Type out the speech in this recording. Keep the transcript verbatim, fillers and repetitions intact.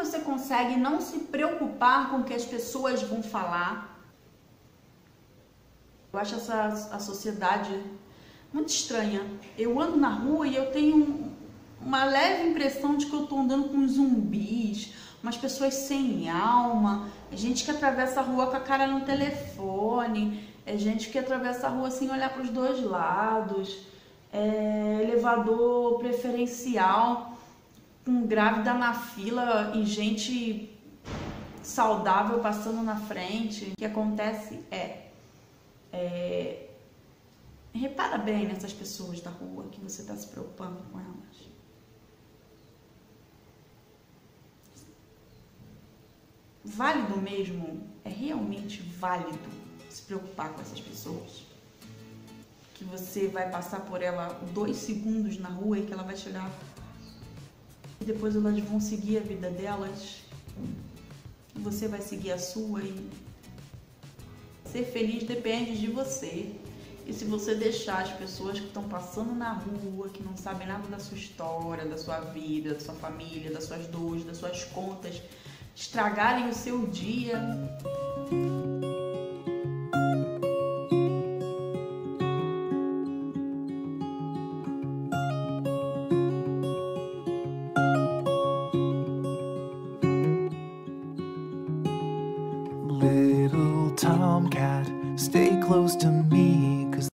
você consegue não se preocupar com o que as pessoas vão falar? Eu acho essa a sociedade muito estranha. Eu ando na rua e eu tenho uma leve impressão de que eu tô andando com zumbis, umas pessoas sem alma, gente que atravessa a rua com a cara no telefone, é gente que atravessa a rua sem olhar para os dois lados, é elevador preferencial, com grávida na fila e gente saudável passando na frente. O que acontece é, é repara bem nessas pessoas da rua que você está se preocupando com elas. Válido mesmo, é realmente válido se preocupar com essas pessoas? Que você vai passar por ela dois segundos na rua e que ela vai chegar e depois elas vão seguir a vida delas e você vai seguir a sua, e ser feliz depende de você. E se você deixar as pessoas que estão passando na rua, que não sabem nada da sua história, da sua vida, da sua família, das suas dores, das suas contas, estragarem o seu dia. Little tomcat, stay close to me.